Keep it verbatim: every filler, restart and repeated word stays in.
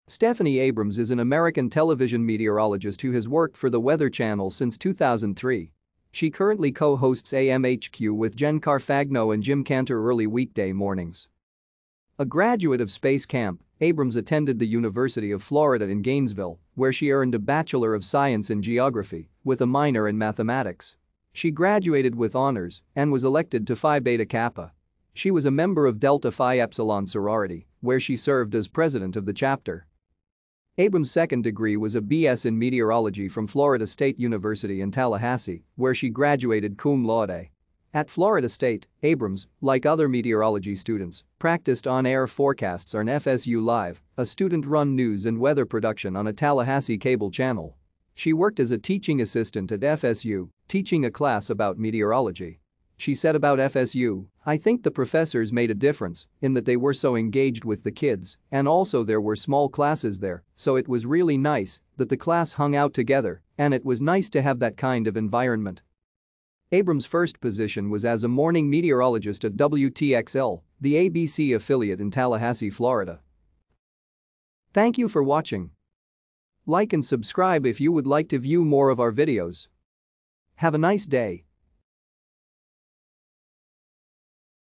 Stephanie Abrams is an American television meteorologist who has worked for the Weather Channel since two thousand three. She currently co-hosts A M H Q with Jen Carfagno and Jim Cantore early weekday mornings. A graduate of Space Camp, Abrams attended the University of Florida in Gainesville, where she earned a Bachelor of Science in Geography with a minor in mathematics. She graduated with honors and was elected to Phi Beta Kappa. She was a member of Delta Phi Epsilon sorority, where she served as president of the chapter. Abrams' second degree was a B S in meteorology from Florida State University in Tallahassee, where she graduated cum laude. At Florida State, Abrams, like other meteorology students, practiced on-air forecasts on F S U Live, a student-run news and weather production on a Tallahassee cable channel. She worked as a teaching assistant at F S U, teaching a class about meteorology. She said about F S U, "I think the professors made a difference in that they were so engaged with the kids, and also there were small classes there, so it was really nice that the class hung out together, and it was nice to have that kind of environment." Abrams' first position was as a morning meteorologist at W T X L, the A B C affiliate in Tallahassee, Florida. Thank you for watching. Like and subscribe if you would like to view more of our videos. Have a nice day.